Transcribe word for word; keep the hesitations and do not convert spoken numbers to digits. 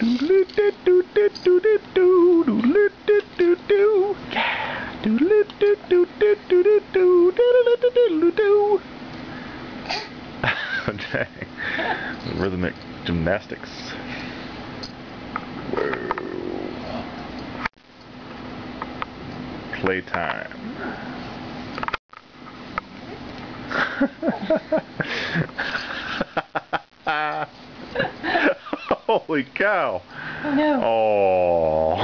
Dang. Rhythmic gymnastics. Whoa. Playtime. Holy cow! Oh no. Oh.